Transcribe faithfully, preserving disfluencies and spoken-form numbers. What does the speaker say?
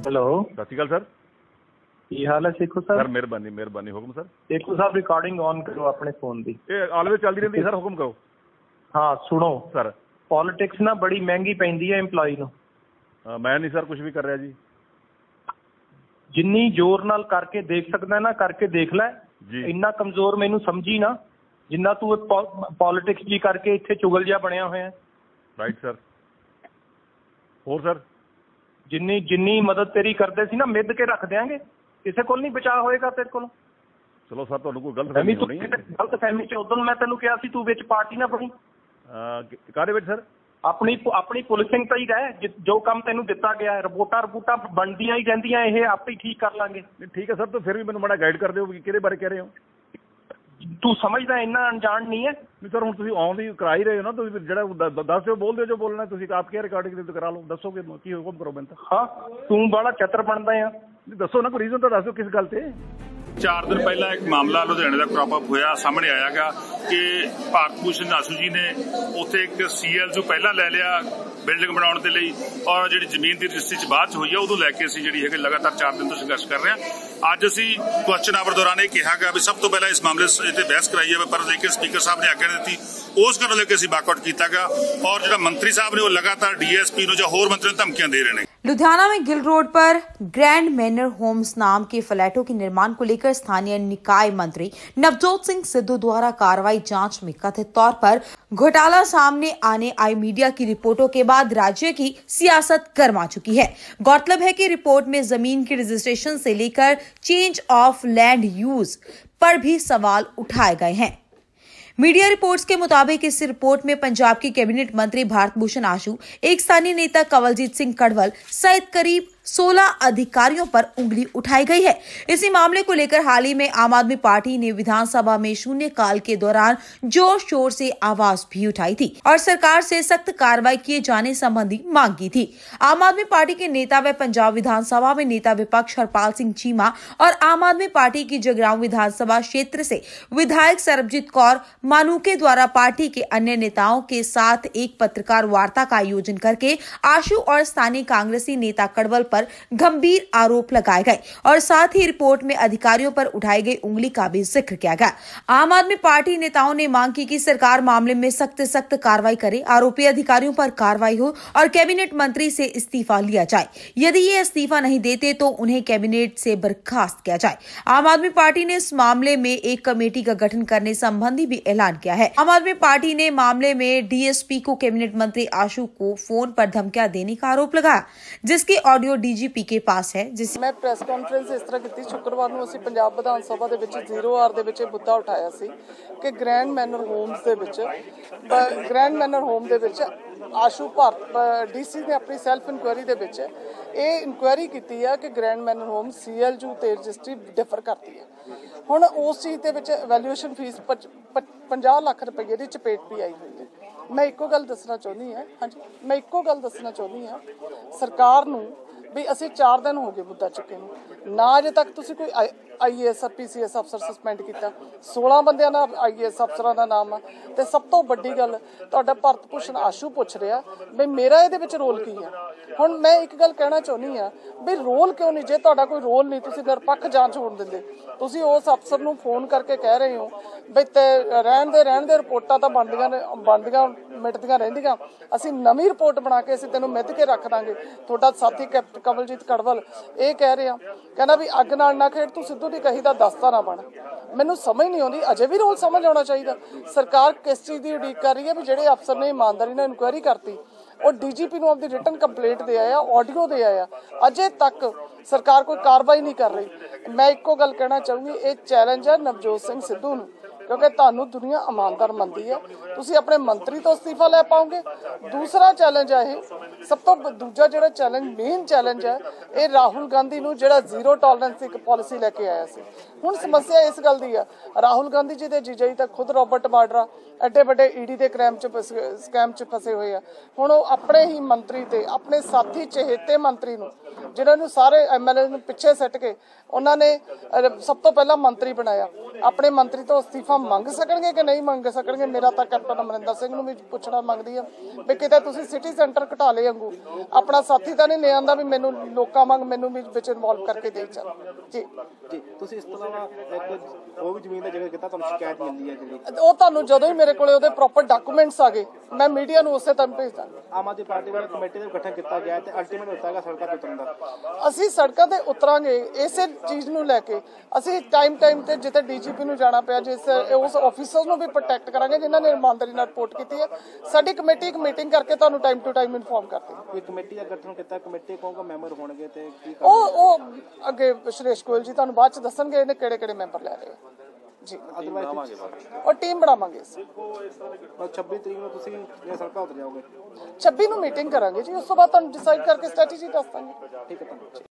Hello, सत श्री अकाल sir. की हाल है सेखो सर? सर मेहरबानी मेहरबानी, हुक्म सर। सेखो साहब रिकॉर्डिंग ऑन करो अपने फोन की। ऑलवेज चलती रहती सर, हुक्म करो। हाँ सुनो सर, पॉलिटिक्स ना बड़ी महंगी पैंदी है एम्पलॉय ਨੂੰ। मैं नहीं सर कुछ भी कर रहा जी। जिन्नी जोर नाल करके देख सकदा ना करके देख ले जी। इन्ना कमजोर मैनू समझी ना जिन्ना तू पॉलिटिक्स जी करके इत्थे चुगल जिहा बनया होया। Right sir. और सर जिन्नी जिन्नी मदद तेरी करते सी ना मिद के रख देंगे, किसी को नहीं बचा होएगा तेरे को। चलो सर, तुहानू कोई गलत फहमी होनी है। गलत फहमी च उदों मैं तेनू कहा सी तू विच पार्टी ना बनी। काहदे विच सर? अपनी अपनी पुलिसिंग तो ही रह, जो काम तेनू दिता गया है रिपोर्टा रिपोर्टा बनदियां ही रहिंदियां, ये आपे ही ठीक कर लांगे। ठीक है सर, तो फिर भी मैनू माड़ा गाइड कर दिओ कि किहदे बारे कह रहे हो। तू समझदा इन्ना अनजान नहीं है। नहीं सर, हुण तुसीं ऑन दी करा ही रहे हो ना, तुसीं जिहड़ा दस दिओ, बोल दिओ जो बोलना। तुसीं आप क्या रिकॉर्डिंग ते करा लो, दसोगे की हुक्म करो मैनूं। हाँ तू बड़ा चतर बनदा है। दसो ना कोई रीजन तो दस दिओ, किस गल ते। चार दिन पहला एक मामला लुधियाने का क्रॉप अप होया, सामने आयागा कि भारत भूषण आशू जी ने उत्थे एक सीएल जो पहला ले लिया बिल्डिंग बनाने के लिए, और जी जमीन की रजिस्ट्री बाद हुई है उदों लैके असीं जिहड़ी है लगातार चार दिन तो संघर्ष कर रहे हैं। अज असीं क्वेश्चन आवर दौरान यह कहा गया भी सब तो पहला इस मामले से बहस कराई है, पर लेकिन स्पीकर साहब ने आग्ञा दी, उस कारण लेके असीं बाकआउट किया गया। और जो मंत्री साहब ने वो लगातार डीएसपी नूं जां होर मंत्रियों नूं धमकियां दे रहे हैं। लुधियाना में गिल रोड पर ग्रैंड मैनर होम्स नाम के फ्लैटों के निर्माण को लेकर स्थानीय निकाय मंत्री नवजोत सिंह सिद्धू द्वारा कार्रवाई जांच में कथित तौर पर घोटाला सामने आने आई मीडिया की रिपोर्टों के बाद राज्य की सियासत गर्मा चुकी है। गौरतलब है कि रिपोर्ट में जमीन की रजिस्ट्रेशन से लेकर चेंज ऑफ लैंड यूज पर भी सवाल उठाए गए हैं। मीडिया रिपोर्ट्स के मुताबिक इस रिपोर्ट में पंजाब के कैबिनेट मंत्री भारत भूषण आशू, एक स्थानीय नेता कंवलजीत सिंह कड़वल सहित करीब सोलह अधिकारियों पर उंगली उठाई गई है। इसी मामले को लेकर हाल ही में आम आदमी पार्टी ने विधानसभा में शून्यकाल के दौरान जोर शोर से आवाज भी उठाई थी और सरकार से सख्त कार्रवाई किए जाने संबंधी मांग की थी। आम आदमी पार्टी के नेता व पंजाब विधानसभा में नेता विपक्ष हरपाल सिंह चीमा और आम आदमी पार्टी की जगरांव विधानसभा क्षेत्र से विधायक सरबजीत कौर मानूके द्वारा पार्टी के अन्य नेताओं के साथ एक पत्रकार वार्ता का आयोजन करके आशू और स्थानीय कांग्रेसी नेता कड़वल पर गंभीर आरोप लगाए गए और साथ ही रिपोर्ट में अधिकारियों पर उठाई गई उंगली का भी जिक्र किया गया। आम आदमी पार्टी नेताओं ने मांग की कि सरकार मामले में सख्त सख्त कार्रवाई करे, आरोपी अधिकारियों पर कार्रवाई हो और कैबिनेट मंत्री से इस्तीफा लिया जाए। यदि ये इस्तीफा नहीं देते तो उन्हें कैबिनेट से बर्खास्त किया जाए। आम आदमी पार्टी ने इस मामले में एक कमेटी का गठन करने संबंधी भी ऐलान किया है। आम आदमी पार्टी ने मामले में डीएसपी को कैबिनेट मंत्री आशू को फोन पर धमकियां देने का आरोप लगाया, जिसकी ऑडियो डीजीपी के पास है। जिस मैं प्रेस कॉन्फ्रेंस इस तरह की शुक्रवार ਨੂੰ ਅਸੀਂ ਪੰਜਾਬ ਵਿਧਾਨ ਸਭਾ ਦੇ ਵਿੱਚ ਜ਼ੀਰੋ ਆਰ ਦੇ ਵਿੱਚ ਮੁੱਦਾ ਉਠਾਇਆ ਸੀ ਕਿ ਗ੍ਰੈਂਡ ਮੈਨਰ ਹੋਮਸ ਦੇ ਵਿੱਚ ਗ੍ਰੈਂਡ ਮੈਨਰ ਹੋਮ ਦੇ ਵਿੱਚ ਆਸ਼ੂ ਭਾਰਤ ਡੀਸੀ ਨੇ ਆਪਣੀ ਸੈਲਫ ਇਨਕੁਆਇਰੀ ਦੇ ਵਿੱਚ ਇਹ ਇਨਕੁਆਇਰੀ ਕੀਤੀ ਹੈ ਕਿ ਗ੍ਰੈਂਡ ਮੈਨਰ ਹੋਮ ਸੀਐਲਯੂ ਤੇ ਰਜਿਸਟਰੀ ਡਿਫਰ ਕਰਦੀ ਹੈ। ਹੁਣ ਉਸ ਚੀਜ਼ ਦੇ ਵਿੱਚ ਵੈਲਿਊਏਸ਼ਨ ਫੀਸ ਪੰਜਾਹ ਲੱਖ ਰੁਪਏ ਦੀ ਚਪੇਟ ਵੀ ਆਈ ਹੋਈ ਹੈ। ਮੈਂ ਇੱਕੋ ਗੱਲ ਦੱਸਣਾ ਚਾਹੁੰਦੀ ਹਾਂ ਹਾਂਜੀ ਮੈਂ ਇੱਕੋ ਗੱਲ ਦੱਸਣਾ ਚਾਹੁੰਦੀ ਹਾਂ ਸਰਕਾਰ ਨੂੰ भी असी चार दिन हो गए मुद्दा चुके ना अजे तक तुसी कोई I A S P C S अफसर सस्पेंड किया, सोलह बंदियां दा आई ए एस अफसरां दा नाम है। ते सब तो वड्डी गल तुहाडा भारत भूषण आशू पुछ रहा भी मेरा इहदे विच रोल की है। हुण मैं एक गल कहना चाहुंदी हाँ भी रोल क्यों नहीं, जे तुहाडा कोई रोल नहीं तुसी निरपक्ष जांच होण दिंदे, तुसी उस अफसर नूं फोन करके कह रहे हो भी ते रहण दे रहण दे रिपोर्टां तां बनदियां ने बनदियां मिटदियां रहिंदियां, असीं नवीं रिपोर्ट बना के असीं तैनूं मिध के रख दांगे। तुहाडा साथी कैप्टन कंवलजीत कड़वल ये कह रहे कहना भी अग नाल ना खेड तू सिद्धू दी कही दा दसता ना बन। मैनूं समझ नहीं आउंदी, अजे भी रोल समझ आउणा चाहिए। सरकार किस चीज़ की उड़ीक कर रही है भी जिहड़े अफसर ने ईमानदारी नाल इनकुआयरी करती और डीजीपी नूं अपनी रिटन कंप्लेंट दे आया, ऑडियो दे आया, अजे तक सरकार कोई कार्रवाई नहीं कर रही। मैं इक्को गल कहना चाहूँगी, ये चैलेंज है नवजोत सिंह सिद्धू नूं क्योंकि तुहानूं दुनिया ईमानदार मंदी है, तुसीं अपने मंत्री तो इस्तीफा लै पाओगे। दूसरा चैलेंज है ये सब तो दूजा जिहड़ा चैलेंज मेन चैलेंज है ये राहुल गांधी नूं जिहड़ा जीरो टॉलरेंस की एक पॉलिसी लैके आया सी। हुण समस्या इस गल दी है राहुल गांधी जी दे जीजा जी तां खुद रॉबर्ट वाड्रा एडे वड्डे ईडी के क्रैम च स्कैम च फसे हुए हैं। हुण ओह अपने ही मंत्री ते अपने साथी चहेते मंत्री नूं जिन्होंने सारे एम एल ए पिछे सट के उन्होंने सब तो पहला मंत्री बनाया, अपने मंत्री तो इस्तीफा ਮੰਗ ਸਕਣਗੇ ਕਿ ਨਹੀਂ ਮੰਗ ਸਕਣਗੇ। ਮੇਰਾ ਤਾਂ ਕੈਪਟਨ ਅਮਰਿੰਦਰ ਸਿੰਘ ਨੂੰ ਵੀ ਪੁੱਛਣਾ ਮੰਗਦੀ ਆ ਵੀ ਕਿਤੇ ਤੁਸੀਂ ਸਿਟੀ ਸੈਂਟਰ ਘਟਾ ਲਏ ਵਾਂਗੂ ਆਪਣਾ ਸਾਥੀ ਤਾਂ ਨਹੀਂ ਲੈ ਆਂਦਾ ਵੀ ਮੈਨੂੰ ਲੋਕਾਂ ਵਾਂਗ ਮੈਨੂੰ ਵੀ ਵਿੱਚ ਇਨਵੋਲਵ ਕਰਕੇ ਦੇ ਚੱਲ। ਜੀ ਜੀ ਤੁਸੀਂ ਇਸ ਤੋਂ ਇਲਾਵਾ ਇੱਕ ਉਹ ਵੀ ਜ਼ਮੀਨ ਦਾ ਜ਼ਿਕਰ ਕੀਤਾ, ਤੁਹਾਨੂੰ ਸ਼ਿਕਾਇਤ ਮਿਲਦੀ ਹੈ ਜਿਹੜੀ, ਉਹ ਤੁਹਾਨੂੰ ਜਦੋਂ ਹੀ ਮੇਰੇ ਕੋਲੇ ਉਹਦੇ ਪ੍ਰੋਪਰ ਡਾਕੂਮੈਂਟਸ ਆ ਗਏ ਮੈਂ ਮੀਡੀਆ ਨੂੰ ਉਸੇ ਟਾਈਮ ਭੇਜ ਦਾਂਗੀ। ਆਮ ਆਦਮੀ ਪਾਰਟੀ ਵੱਲੋਂ ਕਮੇਟੀ ਦਾ ਗਠਨ ਕੀਤਾ ਗਿਆ ਤੇ ਅਲਟੀਮੇਟ ਹੁੰਦਾ ਹੈਗਾ ਸੜਕਾਂ ਤੇ ਉਤਰਨ ਦਾ। ਅਸੀਂ ਸੜਕਾਂ ਤੇ ਉਤਰਾਂਗੇ ਇਸੇ ਚੀਜ਼ ਨੂੰ ਲੈ ਕੇ। ਅਸੀਂ ਟਾਈਮ ਟਾਈਮ ਤੇ ਜਿੱਥੇ ਡੀਜੀਪੀ ਨੂੰ ਜਾਣਾ ਪਿਆ ਜਿਸ ਉਸ ਆਫੀਸਰ ਨੂੰ ਵੀ ਪ੍ਰੋਟੈਕਟ ਕਰਾਂਗੇ ਜਿਨ੍ਹਾਂ ਨੇ ਇਮਾਨਦਾਰੀ ਨਾਲ ਰਿਪੋਰਟ ਕੀਤੀ ਹੈ। ਸਾਡੀ ਕਮੇਟੀ ਇੱਕ ਮੀਟਿੰਗ ਕਰਕੇ ਤੁਹਾਨੂੰ ਟਾਈਮ ਟੂ ਟਾਈਮ ਇਨਫੋਰਮ ਕਰਦੀ ਹੈ। ਕੋਈ ਕਮੇਟੀ ਦਾ ਗਠਨ ਕੀਤਾ, ਕਮੇਟੀ ਕੌਣ ਕੌਣ ਮੈਂਬਰ ਹੋਣਗੇ ਤੇ ਕੀ ਉਹ ਉਹ ਅੱਗੇ ਸੁਰੇਸ਼ ਗੋਇਲ ਜੀ ਤੁਹਾਨੂੰ ਬਾਅਦ ਚ ਦੱਸਣਗੇ ਇਹਨੇ ਕਿਹੜੇ ਕਿਹੜੇ ਮੈਂਬਰ ਲੈ ਰਹੇ ਜੀ। ਅਦਰਵਾਈਜ਼ ਔਰ ਟੀਮ ਬਣਾਵਾਂਗੇ ਅਸੀਂ। ਛੱਬੀ ਤਰੀਕ ਨੂੰ ਤੁਸੀਂ ਇਹ ਸੜਕਾਂ ਉਤਰ ਜਾਓਗੇ? ਛੱਬੀ ਨੂੰ ਮੀਟਿੰਗ ਕਰਾਂਗੇ ਜੀ, ਉਸ ਤੋਂ ਬਾਅਦ ਤੁਹਾਨੂੰ ਡਿਸਾਈਡ ਕਰਕੇ ਸਟ੍ਰੈਟਜੀ ਦੱਸ ਦਾਂਗੇ। ਠੀਕ ਹੈ।